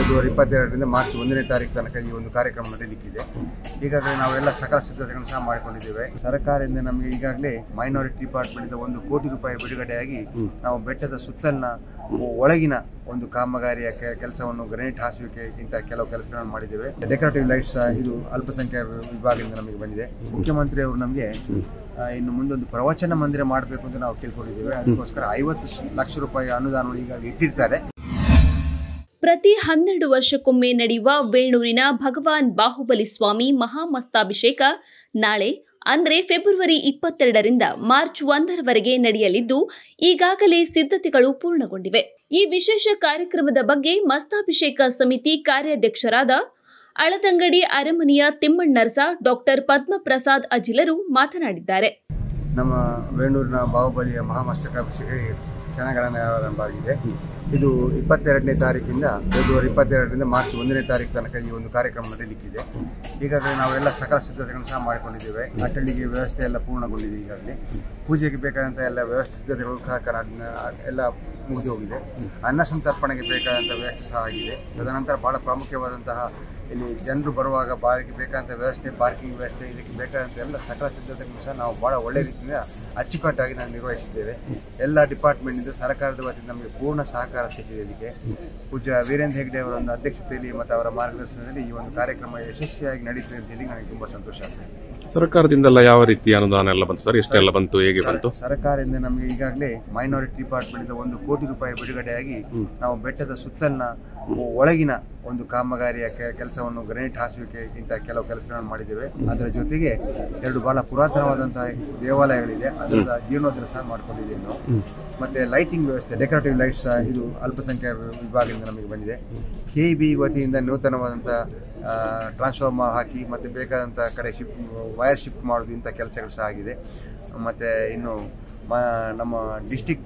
February 22ರಿಂದ March 1ನೇ ತಾರೀಕು ತನಕ ಈ ಒಂದು ಕಾರ್ಯಕ್ರಮ ನಡೆಯಲಿಕ್ಕಿದೆ. ಈಗಾಗಲೇ ನಾವೆಲ್ಲ ಸಕಲ ಸಿದ್ಧತೆಗಳನ್ನು ಸಹ ಮಾಡಿಕೊಂಡಿದ್ದೇವೆ. ಸರ್ಕಾರದಿಂದ ನಮಗೆ ಈಗಾಗಲೇ ಮೈನಾರಿಟಿ ಡಿಪಾರ್ಟ್ಮೆಂಟ್ 1 ಕೋಟಿ ರೂಪಾಯಿ ಬಿಡುಗಡೆಯಾಗಿ ನಾವು ಬೆಟ್ಟದ ಸುತ್ತಲಿನ ಒಳಗಿನ ಒಂದು ಕಾಮಗಾರಿಯ ಕೆಲಸವನ್ನು ಗ್ರಾನೈಟ್ ಹಾಸುವಿಕೆ ಇಂಥ ಕೆಲವು ಕೆಲಸಗಳನ್ನು ಮಾಡಿದ್ದೇವೆ. ಡೆಕೋರೇಟಿವ್ ಲೈಟ್ಸ್ ಇದು ಅಲ್ಪಸಂಖ್ಯಾತ ವಿಭಾಗದಿಂದ ನಮಗೆ ಬಂದಿದೆ. ಮುಖ್ಯಮಂತ್ರಿ ಅವರು ನಮಗೆ ಇನ್ನು ಮುಂದೊಂದು ಪ್ರವಚನ ಮಂದಿರ ಮಾಡಬೇಕು ಅಂತ ನಾವು ತಿಳ್ಕೊಂಡಿದ್ದೇವೆ. ಅದಕ್ಕೋಸ್ಕರ 50 ಲಕ್ಷ ರೂಪಾಯಿ ಅನುದಾನವನ್ನು ಈಗ ಇಟ್ಟಿರ್ತಾರೆ. ಪ್ರತಿ 12 ವರ್ಷಕ್ಕೊಮ್ಮೆ ನಡೆಯುವ ವೇಣೂರಿನ ಭಗವಾನ್ ಬಾಹುಬಲಿ ಸ್ವಾಮಿ ಮಹಾಮಸ್ತಾಭಿಷೇಕ ನಾಳೆ ಅಂದರೆ ಫೆಬ್ರವರಿ 22ರಿಂದ ಮಾರ್ಚ್ 1ರವರೆಗೆ ನಡೆಯಲಿದ್ದು ಈಗಾಗಲೇ ಸಿದ್ಧತೆಗಳು ಪೂರ್ಣಗೊಂಡಿವೆ. ಈ ವಿಶೇಷ ಕಾರ್ಯಕ್ರಮದ ಬಗ್ಗೆ ಮಸ್ತಾಭಿಷೇಕ ಸಮಿತಿ ಕಾರ್ಯಾಧ್ಯಕ್ಷರಾದ ಅಳದಂಗಡಿ ಅರಮನೆಯ ತಿಮ್ಮಣ್ಣರಸ ಡಾಕ್ಟರ್ ಪದ್ಮಪ್ರಸಾದ್ ಅಜಿಲರು ಮಾತನಾಡಿದ್ದಾರೆ. ನಮ್ಮ ವೇಣೂರಿನ ಬಾಹುಬಲಿಯ ಮಹಾಮಸ್ತಕಾಭಿಷೇಕ ಕ್ಷಣಗಣನೆ ಆರಂಭ ಆಗಿದೆ. ಇದು 22ನೇ ತಾರೀಕಿಂದ ಫೆಬ್ರವರಿ 22ರಿಂದ ಮಾರ್ಚ್ 1ನೇ ತಾರೀಕು ತನಕ ಈ ಒಂದು ಕಾರ್ಯಕ್ರಮ ನಡೆಯಲಿಕ್ಕಿದೆ. ಈಗಾಗಲೇ ನಾವೆಲ್ಲ ಸಕಲ ಸಿದ್ಧತೆಗಳನ್ನು ಸಹ ಮಾಡಿಕೊಂಡಿದ್ದೇವೆ. ಅಟಲಿಗೆ ವ್ಯವಸ್ಥೆ ಎಲ್ಲ ಪೂರ್ಣಗೊಂಡಿದೆ. ಈಗಾಗಲೇ ಪೂಜೆಗೆ ಬೇಕಾದಂಥ ಎಲ್ಲ ವ್ಯವಸ್ಥೆ ಸಿದ್ಧತೆಗಳು ಎಲ್ಲ ಮುಗಿದು ಹೋಗಿದೆ. ಅನ್ನ ಸಂತರ್ಪಣೆಗೆ ಬೇಕಾದಂಥ ವ್ಯವಸ್ಥೆ ಸಹ ಆಗಿದೆ. ತದನಂತರ ಬಹಳ ಪ್ರಾಮುಖ್ಯವಾದಂತಹ ಇಲ್ಲಿ ಜನರು ಬರುವಾಗ ಬಾರಿಗೆ ಬೇಕಾದಂಥ ವ್ಯವಸ್ಥೆ, ಪಾರ್ಕಿಂಗ್ ವ್ಯವಸ್ಥೆ, ಇದಕ್ಕೆ ಬೇಕಾದಂಥ ಎಲ್ಲ ಸಕಲ ಸಿದ್ಧತೆಗಳನ್ನು ಸಹ ನಾವು ಭಾಳ ಒಳ್ಳೆಯ ರೀತಿಯಿಂದ ಅಚ್ಚುಕಟ್ಟಾಗಿ ನಾವು ನಿರ್ವಹಿಸಿದ್ದೇವೆ. ಎಲ್ಲ ಡಿಪಾರ್ಟ್ಮೆಂಟಿಂದ ಸರ್ಕಾರದ ವತಿಯಿಂದ ನಮಗೆ ಪೂರ್ಣ ಸಹಕಾರ ಸಿಕ್ಕಿದೆ. ಇದಕ್ಕೆ ಪೂಜ್ಯ ವೀರೇಂದ್ರ ಹೆಗ್ಡೆ ಅವರ ಒಂದು ಅಧ್ಯಕ್ಷತೆಯಲ್ಲಿ ಮತ್ತು ಅವರ ಮಾರ್ಗದರ್ಶನದಲ್ಲಿ ಈ ಒಂದು ಕಾರ್ಯಕ್ರಮ ಯಶಸ್ವಿಯಾಗಿ ನಡೀತದೆ ಅಂತ ಹೇಳಿ ನನಗೆ ತುಂಬ ಸಂತೋಷ ಆಗ್ತದೆ. ಸರ್ಕಾರದಿಂದೆಲ್ಲ ಯಾವ ರೀತಿ ಅನುದಾನ ಎಲ್ಲ ಬಂತು ಸರ್? ಎಷ್ಟೆಲ್ಲ ಬಂತು, ಹೇಗೆ ಬಂತು? ಸರ್ಕಾರದಿಂದ ನಮಗೆ ಈಗಾಗಲೇ ಮೈನಾರಿಟಿ ಡಿಪಾರ್ಟ್ಮೆಂಟ್ 1 ಕೋಟಿ ರೂಪಾಯಿ ಬಿಡುಗಡೆಯಾಗಿ ನಾವು ಬೆಟ್ಟದ ಸುತ್ತಲಿನ ಒಳಗಿನ ಒಂದು ಕಾಮಗಾರಿಯ ಕೆಲಸವನ್ನು ಗ್ರಾನೈಟ್ ಹಾಸುವಿಕೆ ಇಂಥ ಕೆಲವು ಕೆಲಸಗಳನ್ನು ಮಾಡಿದ್ದೇವೆ. ಅದರ ಜೊತೆಗೆ 2 ಬಹಳ ಪುರಾತನವಾದಂತಹ ದೇವಾಲಯಗಳಿದೆ, ಅದರ ಜೀರ್ಣೋದ್ಧಾರ ಸಹ ಮಾಡಿಕೊಂಡಿದ್ದೇವೆ ನಾವು. ಮತ್ತೆ ಲೈಟಿಂಗ್ ವ್ಯವಸ್ಥೆ, ಡೆಕೋರೇಟಿವ್ ಲೈಟ್ಸ್ ಇದು ಅಲ್ಪಸಂಖ್ಯಾತ ವಿಭಾಗದಿಂದ ನಮಗೆ ಬಂದಿದೆ. KEB ವತಿಯಿಂದ ನೂತನವಾದಂಥ ಟ್ರಾನ್ಸ್ಫಾರ್ಮರ್ ಹಾಕಿ ಮತ್ತು ಬೇಕಾದಂಥ ಕಡೆ ವೈರ್ ಶಿಫ್ಟ್ ಮಾಡೋದು ಇಂಥ ಕೆಲಸಗಳು ಸಹ ಆಗಿದೆ. ಮತ್ತು ಇನ್ನು ನಮ್ಮ ಡಿಸ್ಟಿಕ್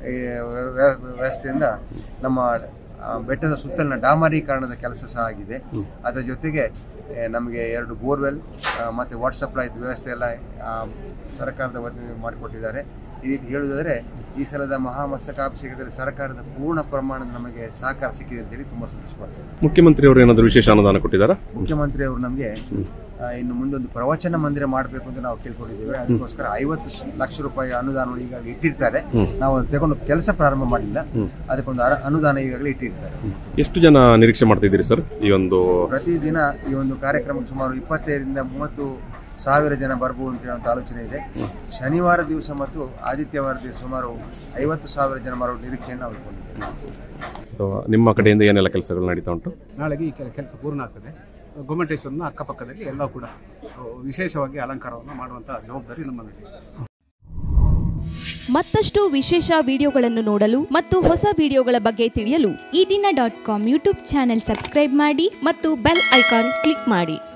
ವ್ಯವಸ್ಥೆಯಿಂದ ನಮ್ಮ ಬೆಟ್ಟದ ಸುತ್ತಲಿನ ಡಾಮರೀಕರಣದ ಕೆಲಸ ಸಹ ಆಗಿದೆ. ಅದರ ಜೊತೆಗೆ ನಮಗೆ 2 ಬೋರ್ವೆಲ್ ಮತ್ತು ವಾಟರ್ ಸಪ್ಲೈ ವ್ಯವಸ್ಥೆ ಎಲ್ಲ ಸರ್ಕಾರದ ವತಿಯಿಂದ ಮಾಡಿಕೊಟ್ಟಿದ್ದಾರೆ. ಈ ರೀತಿ ಹೇಳುವುದಾದರೆ ಈ ಸಲದ ಮಹಾಮಸ್ತಕಾಭಿಷೇಕದಲ್ಲಿ ಸರ್ಕಾರದ ಪೂರ್ಣ ಪ್ರಮಾಣದ ನಮಗೆ ಸಹಕಾರ ಸಿಕ್ಕಿದೆ ಅಂತೇಳಿ ತುಂಬ ಸಂತೋಷಪಡ್ತೇವೆ. ಮುಖ್ಯಮಂತ್ರಿ ಅವರು ಏನಾದರೂ ವಿಶೇಷ ಅನುದಾನ ಕೊಟ್ಟಿದ್ದಾರಾ? ಮುಖ್ಯಮಂತ್ರಿ ಅವರು ನಮಗೆ ಇನ್ನು ಮುಂದೊಂದು ಪ್ರವಚನ ಮಂದಿರ ಮಾಡಬೇಕು ಅಂತ ನಾವು ತಿಳ್ಕೊಂಡಿದ್ದೇವೆ. ಅದಕ್ಕೋಸ್ಕರ 50 ಲಕ್ಷ ರೂಪಾಯಿ ಅನುದಾನವನ್ನು ಈಗಾಗಲೇ ಇಟ್ಟಿರ್ತಾರೆ. ನಾವು ತಗೊಂಡು ಕೆಲಸ ಪ್ರಾರಂಭ ಮಾಡಿಲ್ಲ, ಅದಕ್ಕೊಂದು ಅನುದಾನ ಈಗಾಗಲೇ ಇಟ್ಟಿರ್ತಾರೆ. ಎಷ್ಟು ಜನ ನಿರೀಕ್ಷೆ ಮಾಡ್ತಿದ್ದೀರಿ ಸರ್ ಈ ಒಂದು? ಪ್ರತಿದಿನ ಈ ಒಂದು ಕಾರ್ಯಕ್ರಮಕ್ಕೆ ಸುಮಾರು 25ರಿಂದ 30 ಸಾವಿರ ಜನ ಬರ್ಬೋದು ಅಂತ ಹೇಳುವಂಥ ಆಲೋಚನೆ ಇದೆ. ಶನಿವಾರ ದಿವಸ ಮತ್ತು ಆದಿತ್ಯವಾರ ದಿವಸ ಸುಮಾರು 50,000 ಜನ ಬರೋ ನಿರೀಕ್ಷೆಯನ್ನು ನಾವು ಇಟ್ಕೊಂಡಿದ್ದೇವೆ. ನಿಮ್ಮ ಕಡೆಯಿಂದ ಏನೆಲ್ಲ ಕೆಲಸಗಳು ನಡೀತಾ ಉಂಟು? ನಾಳೆಗೆ ಈ ಕೆಲಸ ಪೂರ್ಣ ಆಗ್ತದೆ. ಗೊಮ್ಮಟೇಶ್ವರನ ಅಕ್ಕಪಕ್ಕದಲ್ಲಿ ಎಲ್ಲ ಕೂಡ ವಿಶೇಷವಾಗಿ ಅಲಂಕಾರವನ್ನು ಮಾಡುವಂಥ ಜವಾಬ್ದಾರಿ ನಮ್ಮಲ್ಲಿದೆ. ಮತ್ತಷ್ಟು ವಿಶೇಷ ವಿಡಿಯೋಗಳನ್ನು ನೋಡಲು ಮತ್ತು ಹೊಸ ವಿಡಿಯೋಗಳ ಬಗ್ಗೆ ತಿಳಿಯಲು ಈ ದಿನ .com ಯೂಟ್ಯೂಬ್ ಚಾನೆಲ್ ಸಬ್ಸ್ಕ್ರೈಬ್ ಮಾಡಿ ಮತ್ತು ಬೆಲ್ ಐಕಾನ್ ಕ್ಲಿಕ್ ಮಾಡಿ.